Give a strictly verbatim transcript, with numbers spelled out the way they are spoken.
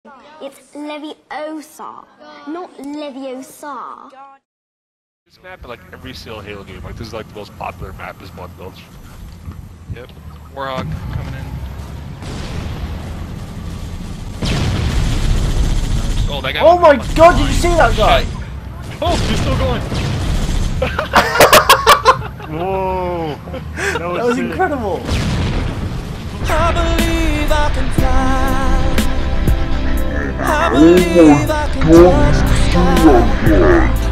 It's Leviosa, not Leviosa. This map, in like every single Halo game, like this is like the most popular map is Blood Gulch. Yep. Warhawk coming in. Oh, that guy. Oh my god, did you see that guy? Oh, he's still going. Whoa! That was, That was sick. incredible. I believe I can fly. I believe I can touch the sky.